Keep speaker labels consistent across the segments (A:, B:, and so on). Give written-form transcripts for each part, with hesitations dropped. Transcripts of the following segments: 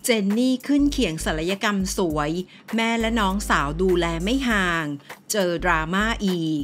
A: เจนนี่ขึ้นเขียงศัลยกรรมสวยแม่และน้องสาวดูแลไม่ห่างเจอดราม่าอีก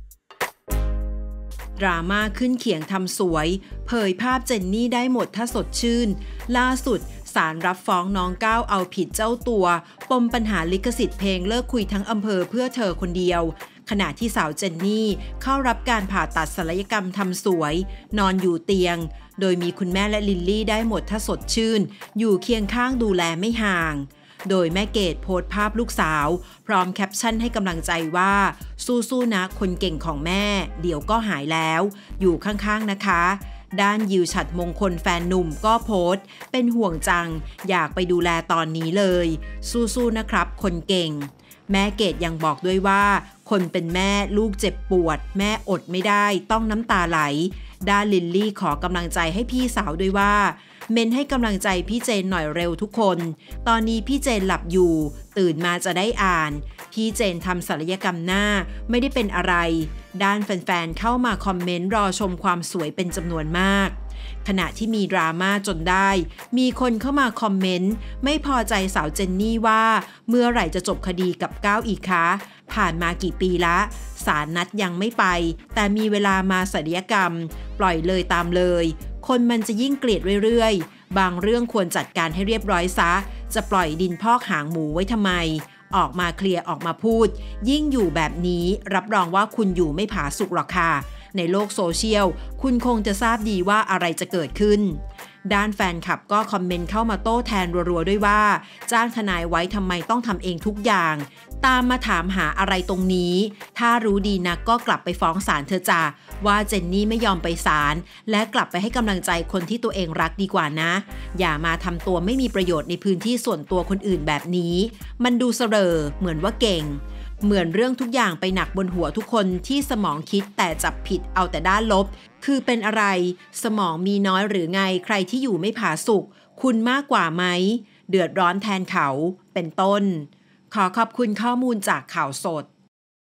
A: ดราม่าขึ้นเขียงทำสวยเผยภาพเจนนี่ได้หมดถ้าสดชื่นล่าสุดศาลรับฟ้องน้องก้าวเอาผิดเจ้าตัวปมปัญหาลิขสิทธิ์เพลงเลิกคุยทั้งอำเภอเพื่อเธอคนเดียวขณะที่สาวเจนนี่เข้ารับการผ่าตัดศัลยกรรมทำสวยนอนอยู่เตียงโดยมีคุณแม่และลิลลี่ได้หมดถ้าสดชื่นอยู่เคียงข้างดูแลไม่ห่างโดยแม่เกดโพสต์ภาพลูกสาวพร้อมแคปชั่นให้กำลังใจว่าสู้ๆนะคนเก่งของแม่เดี๋ยวก็หายแล้วอยู่ข้างๆนะคะด้านยิวฉัตรมงคลแฟนหนุ่มก็โพสต์เป็นห่วงจังอยากไปดูแลตอนนี้เลยสู้ๆนะครับคนเก่งแม่เกดยังบอกด้วยว่าคนเป็นแม่ลูกเจ็บปวดแม่อดไม่ได้ต้องน้ำตาไหลด้านลิลลี่ขอกำลังใจให้พี่สาวด้วยว่าเมนให้กำลังใจพี่เจนหน่อยเร็วทุกคนตอนนี้พี่เจนหลับอยู่ตื่นมาจะได้อ่านพี่เจนทำศัลยกรรมหน้าไม่ได้เป็นอะไรด้านแฟนๆเข้ามาคอมเมนต์รอชมความสวยเป็นจำนวนมากขณะที่มีดราม่าจนได้มีคนเข้ามาคอมเมนต์ไม่พอใจสาวเจนนี่ว่าเมื่อไหร่จะจบคดีกับก้าวอีกคะผ่านมากี่ปีละศาลนัดยังไม่ไปแต่มีเวลามาศัลยกรรมปล่อยเลยตามเลยคนมันจะยิ่งเกลียดเรื่อยๆบางเรื่องควรจัดการให้เรียบร้อยซะจะปล่อยดินพอกหางหมูไว้ทำไมออกมาเคลียร์ออกมาพูดยิ่งอยู่แบบนี้รับรองว่าคุณอยู่ไม่ผาสุกหรอกค่ะในโลกโซเชียลคุณคงจะทราบดีว่าอะไรจะเกิดขึ้นด้านแฟนคลับก็คอมเมนต์เข้ามาโต้แทนรัวๆด้วยว่าจ้างทนายไว้ทำไมต้องทำเองทุกอย่างตามมาถามหาอะไรตรงนี้ถ้ารู้ดีนักก็กลับไปฟ้องศาลเธอจ้ะว่าเจนนี่ไม่ยอมไปศาลและกลับไปให้กำลังใจคนที่ตัวเองรักดีกว่านะอย่ามาทำตัวไม่มีประโยชน์ในพื้นที่ส่วนตัวคนอื่นแบบนี้มันดูเสร่อเหมือนว่าเก่งเหมือนเรื่องทุกอย่างไปหนักบนหัวทุกคนที่สมองคิดแต่จับผิดเอาแต่ด้านลบคือเป็นอะไรสมองมีน้อยหรือไงใครที่อยู่ไม่ผาสุกคุณมากกว่าไหมเดือดร้อนแทนเขาเป็นต้นขอขอบคุณข้อมูลจากข่าวสด